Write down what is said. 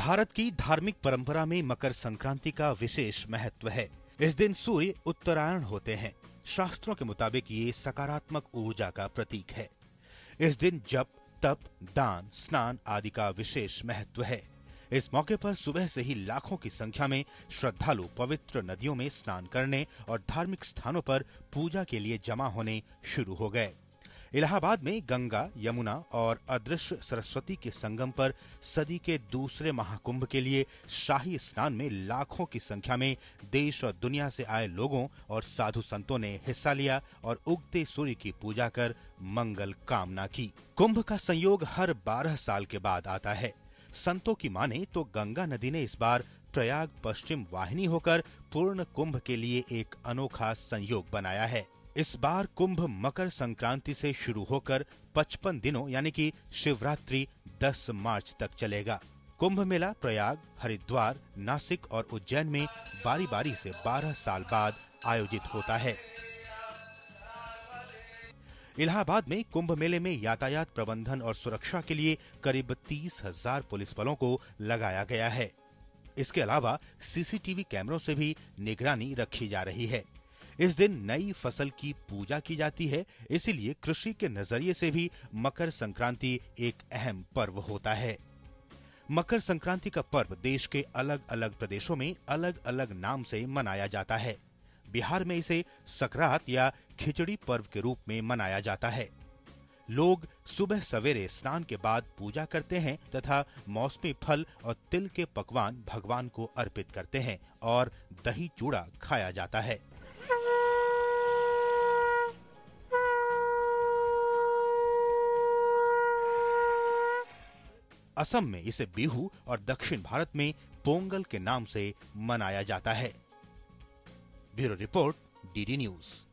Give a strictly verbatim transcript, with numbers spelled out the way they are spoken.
भारत की धार्मिक परंपरा में मकर संक्रांति का विशेष महत्व है। इस दिन सूर्य उत्तरायण होते हैं। शास्त्रों के मुताबिक ये सकारात्मक ऊर्जा का प्रतीक है। इस दिन जप, तप, दान, स्नान आदि का विशेष महत्व है। इस मौके पर सुबह से ही लाखों की संख्या में श्रद्धालु पवित्र नदियों में स्नान करने और धार्मिक स्थानों पर पूजा के लिए जमा होने शुरू हो गए। इलाहाबाद में गंगा, यमुना और अदृश्य सरस्वती के संगम पर सदी के दूसरे महाकुंभ के लिए शाही स्नान में लाखों की संख्या में देश और दुनिया से आए लोगों और साधु संतों ने हिस्सा लिया और उगते सूर्य की पूजा कर मंगल कामना की। कुंभ का संयोग हर बारह साल के बाद आता है। संतों की माने तो गंगा नदी ने इस बार प्रयाग पश्चिम वाहिनी होकर पूर्ण कुंभ के लिए एक अनोखा संयोग बनाया है। इस बार कुंभ मकर संक्रांति से शुरू होकर पचपन दिनों यानी कि शिवरात्रि दस मार्च तक चलेगा। कुंभ मेला प्रयाग, हरिद्वार, नासिक और उज्जैन में बारी बारी से बारह साल बाद आयोजित होता है। इलाहाबाद में कुंभ मेले में यातायात प्रबंधन और सुरक्षा के लिए करीब तीस हजार पुलिस बलों को लगाया गया है। इसके अलावा सीसीटीवी कैमरों से भी निगरानी रखी जा रही है। इस दिन नई फसल की पूजा की जाती है, इसीलिए कृषि के नजरिए से भी मकर संक्रांति एक अहम पर्व होता है। मकर संक्रांति का पर्व देश के अलग अलग प्रदेशों में अलग अलग नाम से मनाया जाता है। बिहार में इसे सकरात या खिचड़ी पर्व के रूप में मनाया जाता है। लोग सुबह सवेरे स्नान के बाद पूजा करते हैं तथा मौसमी फल और तिल के पकवान भगवान को अर्पित करते हैं और दही चूड़ा खाया जाता है। असम में इसे बिहू और दक्षिण भारत में पोंगल के नाम से मनाया जाता है। Bureau report, DD news.